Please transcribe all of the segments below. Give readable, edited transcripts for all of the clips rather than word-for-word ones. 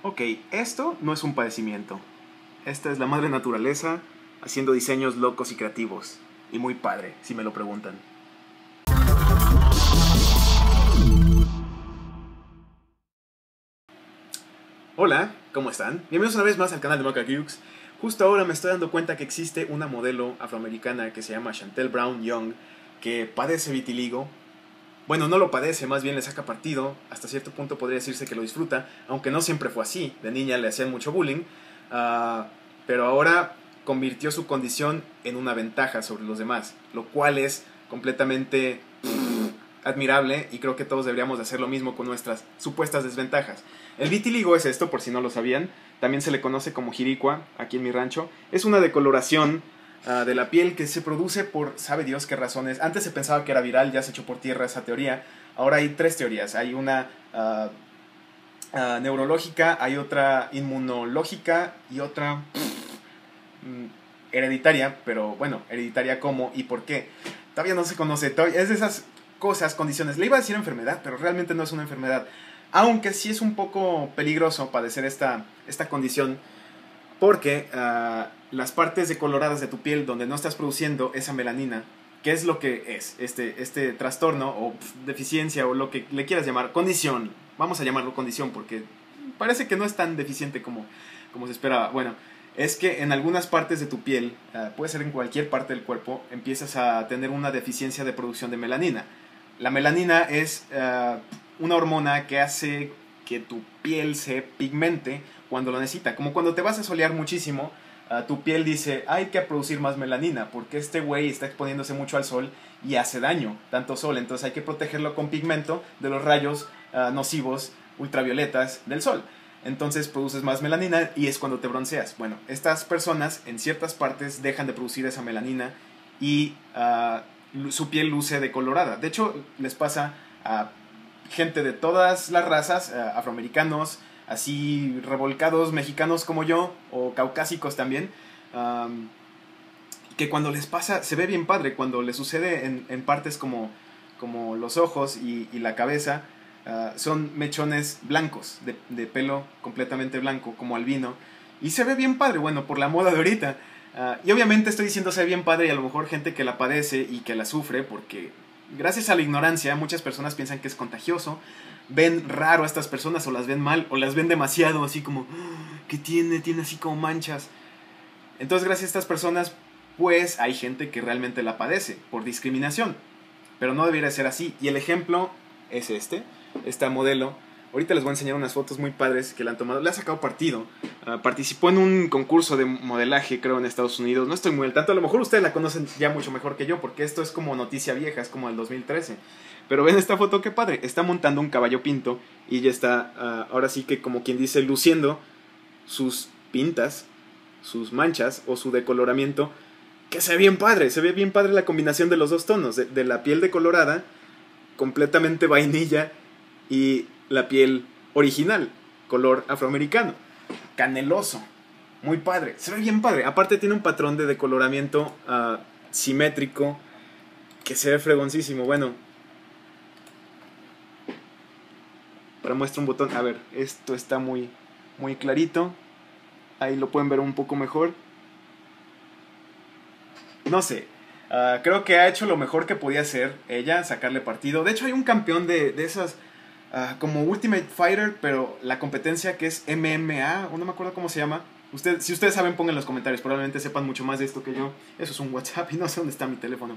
Ok, esto no es un padecimiento. Esta es la madre naturaleza haciendo diseños locos y creativos. Y muy padre, si me lo preguntan. Hola, ¿cómo están? Bienvenidos una vez más al canal de Maca Cukes. Justo ahora me estoy dando cuenta que existe una modelo afroamericana que se llama Chantel Brown Young, que padece vitiligo. Bueno, no lo padece, más bien le saca partido. Hasta cierto punto podría decirse que lo disfruta, aunque no siempre fue así. De niña le hacían mucho bullying, pero ahora convirtió su condición en una ventaja sobre los demás, lo cual es completamente admirable, y creo que todos deberíamos de hacer lo mismo con nuestras supuestas desventajas. El vitiligo es esto, por si no lo sabían. También se le conoce como jiricua aquí en mi rancho. Es una decoloración de la piel que se produce por sabe Dios qué razones. Antes se pensaba que era viral, ya se echó por tierra esa teoría. Ahora hay tres teorías. Hay una neurológica, hay otra inmunológica y otra hereditaria. Pero bueno, hereditaria cómo y por qué todavía no se conoce. Es de esas cosas, condiciones. Le iba a decir enfermedad, pero realmente no es una enfermedad. Aunque sí es un poco peligroso padecer esta condición, porque las partes decoloradas de tu piel donde no estás produciendo esa melanina, que es lo que es este trastorno o deficiencia o lo que le quieras llamar, condición, vamos a llamarlo condición porque parece que no es tan deficiente como se esperaba. Bueno, es que en algunas partes de tu piel, puede ser en cualquier parte del cuerpo, empiezas a tener una deficiencia de producción de melanina. La melanina es una hormona que hace que tu piel se pigmente cuando lo necesita. Como cuando te vas a solear muchísimo, tu piel dice, hay que producir más melanina, porque este güey está exponiéndose mucho al sol y hace daño, tanto sol. Entonces hay que protegerlo con pigmento de los rayos nocivos ultravioletas del sol. Entonces produces más melanina y es cuando te bronceas. Bueno, estas personas en ciertas partes dejan de producir esa melanina y su piel luce decolorada. De hecho, les pasa a gente de todas las razas, afroamericanos, así revolcados, mexicanos como yo, o caucásicos también, que cuando les pasa, se ve bien padre, cuando les sucede en partes como los ojos y la cabeza, son mechones blancos, de pelo completamente blanco, como albino, y se ve bien padre, bueno, por la moda de ahorita. Y obviamente estoy diciendo se ve bien padre y a lo mejor gente que la padece y que la sufre, porque gracias a la ignorancia muchas personas piensan que es contagioso, ven raro a estas personas o las ven mal o las ven demasiado, así como que tiene así como manchas. Entonces gracias a estas personas pues hay gente que realmente la padece por discriminación, pero no debería ser así. Y el ejemplo es esta modelo. Ahorita les voy a enseñar unas fotos muy padres que le han tomado. Le ha sacado partido. Participó en un concurso de modelaje, creo, en Estados Unidos. No estoy muy al tanto. A lo mejor ustedes la conocen ya mucho mejor que yo, porque esto es como noticia vieja, es como el 2013. Pero ven esta foto, qué padre. Está montando un caballo pinto y ella está, ahora sí que como quien dice, luciendo sus pintas, sus manchas o su decoloramiento, que se ve bien padre. Se ve bien padre la combinación de los dos tonos, de la piel decolorada, completamente vainilla, y la piel original, color afroamericano, caneloso, muy padre, se ve bien padre. Aparte tiene un patrón de decoloramiento simétrico que se ve fregoncísimo. Bueno, para muestra un botón, a ver, esto está muy clarito, ahí lo pueden ver un poco mejor. No sé, creo que ha hecho lo mejor que podía hacer ella, sacarle partido. De hecho hay un campeón de esas como Ultimate Fighter, pero la competencia que es MMA, o no me acuerdo cómo se llama. Si ustedes saben, pongan en los comentarios, probablemente sepan mucho más de esto que yo. Eso es un WhatsApp y no sé dónde está mi teléfono.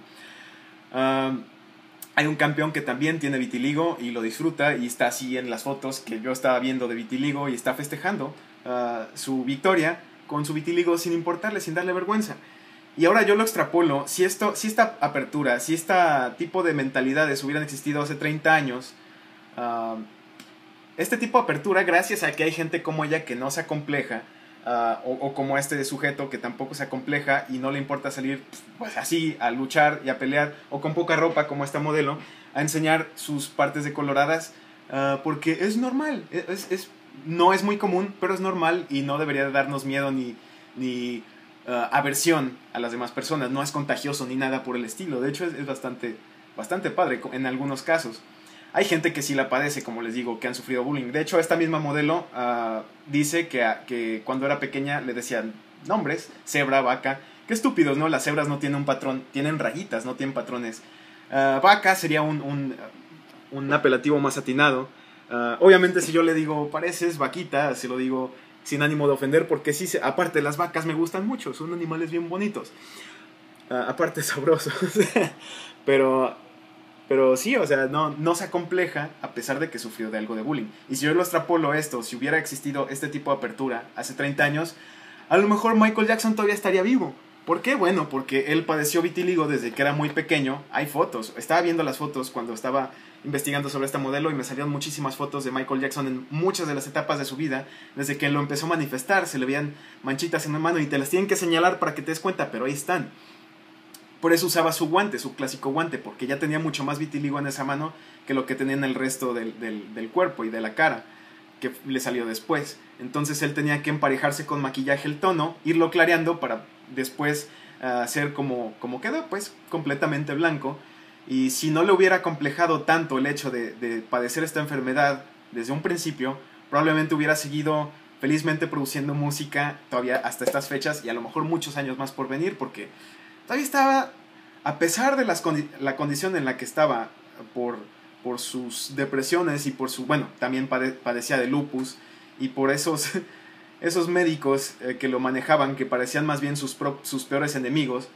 Hay un campeón que también tiene vitiligo y lo disfruta, y está así en las fotos que yo estaba viendo de vitiligo, y está festejando su victoria con su vitiligo sin importarle, sin darle vergüenza. Y ahora yo lo extrapolo, si esta apertura, si este tipo de mentalidades hubieran existido hace 30 años, este tipo de apertura, gracias a que hay gente como ella que no se acompleja, o como este sujeto que tampoco se acompleja y no le importa salir pues así a luchar y a pelear, o con poca ropa como esta modelo, a enseñar sus partes decoloradas, porque es normal, no es muy común, pero es normal y no debería darnos miedo ni aversión a las demás personas. No es contagioso ni nada por el estilo. De hecho es bastante padre en algunos casos. hay gente que sí la padece, como les digo, que han sufrido bullying. De hecho, esta misma modelo dice que cuando era pequeña le decían nombres, cebra, vaca. Qué estúpidos, ¿no? Las cebras no tienen un patrón, tienen rayitas, no tienen patrones. Vaca sería un apelativo más atinado. Obviamente si yo le digo pareces vaquita, se lo digo sin ánimo de ofender, porque sí, aparte las vacas me gustan mucho, son animales bien bonitos. Aparte sabrosos. pero sí, o sea, no se acompleja a pesar de que sufrió de algo de bullying. Y si yo lo extrapolo esto, si hubiera existido este tipo de apertura hace 30 años, a lo mejor Michael Jackson todavía estaría vivo. ¿Por qué? Bueno, porque él padeció vitiligo desde que era muy pequeño. Hay fotos. Estaba viendo las fotos cuando estaba investigando sobre esta modelo y me salieron muchísimas fotos de Michael Jackson en muchas de las etapas de su vida. Desde que lo empezó a manifestar, se le veían manchitas en la mano y te las tienen que señalar para que te des cuenta, pero ahí están. Por eso usaba su guante, su clásico guante, porque ya tenía mucho más vitiligo en esa mano que lo que tenía en el resto del cuerpo y de la cara, que le salió después. Entonces él tenía que emparejarse con maquillaje el tono, irlo clareando para después hacer como quedó, pues completamente blanco. Y si no le hubiera complejado tanto el hecho de padecer esta enfermedad desde un principio, probablemente hubiera seguido felizmente produciendo música todavía hasta estas fechas y a lo mejor muchos años más por venir, porque todavía estaba, a pesar de la condición en la que estaba por sus depresiones y por su, bueno, también padecía de lupus, y por esos médicos que lo manejaban, que parecían más bien sus peores enemigos.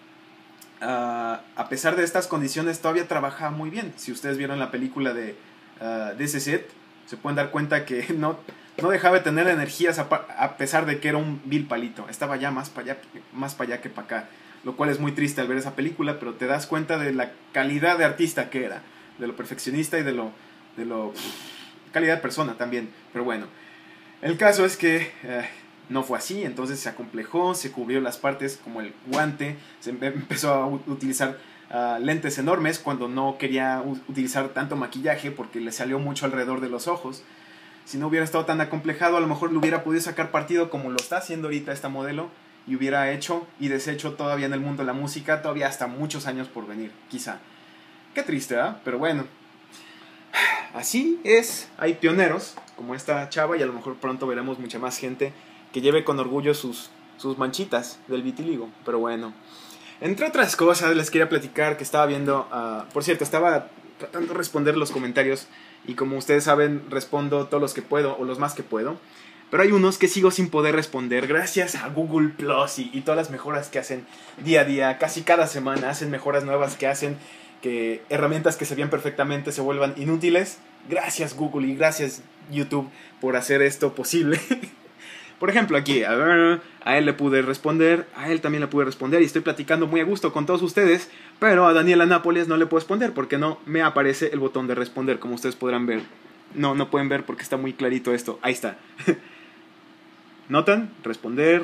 A pesar de estas condiciones todavía trabajaba muy bien. Si ustedes vieron la película de This Is It, se pueden dar cuenta que no dejaba de tener energías a pesar de que era un vil palito. Estaba ya más para allá que para acá, lo cual es muy triste al ver esa película, pero te das cuenta de la calidad de artista que era, de lo perfeccionista y de lo calidad de persona también. Pero bueno, el caso es que no fue así. Entonces se acomplejó, se cubrió las partes como el guante, se empezó a utilizar lentes enormes cuando no quería utilizar tanto maquillaje porque le salió mucho alrededor de los ojos. Si no hubiera estado tan acomplejado, a lo mejor le hubiera podido sacar partido como lo está haciendo ahorita esta modelo, y hubiera hecho y deshecho todavía en el mundo de la música, todavía hasta muchos años por venir, quizá. Qué triste, ¿verdad? Pero bueno, así es. Hay pioneros como esta chava, y a lo mejor pronto veremos mucha más gente que lleve con orgullo sus manchitas del vitiligo. Pero bueno, entre otras cosas les quería platicar que estaba viendo, por cierto, estaba tratando de responder los comentarios, y como ustedes saben, respondo todos los que puedo o los más que puedo. Pero hay unos que sigo sin poder responder gracias a Google Plus y todas las mejoras que hacen día a día. Casi cada semana hacen mejoras nuevas que hacen que herramientas que se veían perfectamente se vuelvan inútiles. Gracias Google y gracias YouTube por hacer esto posible. Por ejemplo, aquí, a él le pude responder, a él también le pude responder, y estoy platicando muy a gusto con todos ustedes, pero a Daniela Nápoles no le puedo responder porque no me aparece el botón de responder, como ustedes podrán ver. No pueden ver porque está muy clarito esto. Ahí está. ¿Notan? Responder.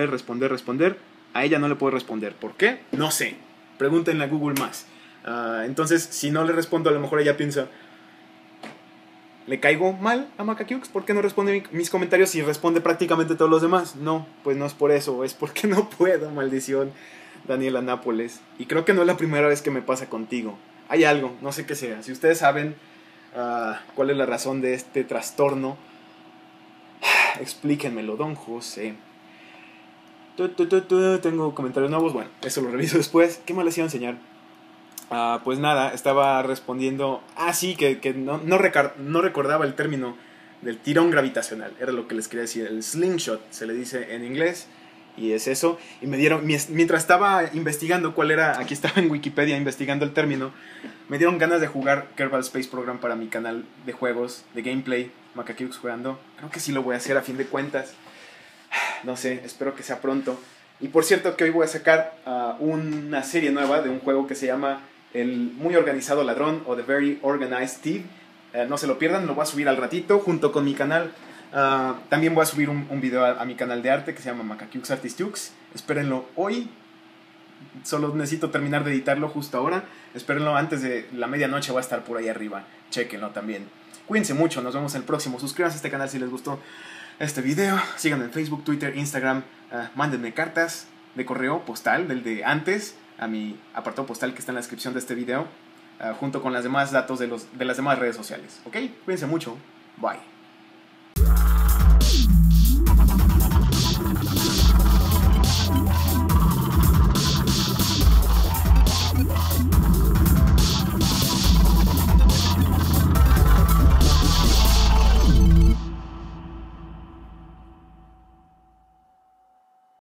A ella no le puedo responder. ¿Por qué? No sé. Pregúntenle a Google más. Entonces, si no le respondo, a lo mejor ella piensa, ¿le caigo mal a Macacux? ¿Por qué no responde mis comentarios y responde prácticamente todos los demás? No, pues no es por eso. Es porque no puedo, maldición, Daniela Nápoles. Y creo que no es la primera vez que me pasa contigo. Hay algo, no sé qué sea. Si ustedes saben cuál es la razón de este trastorno, explíquenmelo, don José. Tengo comentarios nuevos. Bueno, eso lo reviso después. ¿Qué más les iba a enseñar? Pues nada, estaba respondiendo. Sí, que no recordaba el término del tirón gravitacional. Era lo que les quería decir. El slingshot se le dice en inglés. Y es eso. Y me dieron, mientras estaba investigando cuál era, aquí estaba en Wikipedia investigando el término, me dieron ganas de jugar Kerbal Space Program para mi canal de juegos, de gameplay, Macacux jugando. Creo que sí lo voy a hacer a fin de cuentas. No sé, espero que sea pronto. Y por cierto que hoy voy a sacar una serie nueva de un juego que se llama El Muy Organizado Ladrón, o The Very Organized Thief. No se lo pierdan, lo voy a subir al ratito junto con mi canal. También voy a subir un video a mi canal de arte que se llama Macacux Artistiux. Espérenlo hoy. Solo necesito terminar de editarlo justo ahora. Espérenlo antes de la medianoche, va a estar por ahí arriba. Chequenlo también. Cuídense mucho, nos vemos en el próximo. Suscríbanse a este canal si les gustó este video. Síganme en Facebook, Twitter, Instagram. Mándenme cartas de correo postal, del de antes, a mi apartado postal que está en la descripción de este video. junto con los demás datos de las demás redes sociales. ¿Ok? Cuídense mucho. Bye.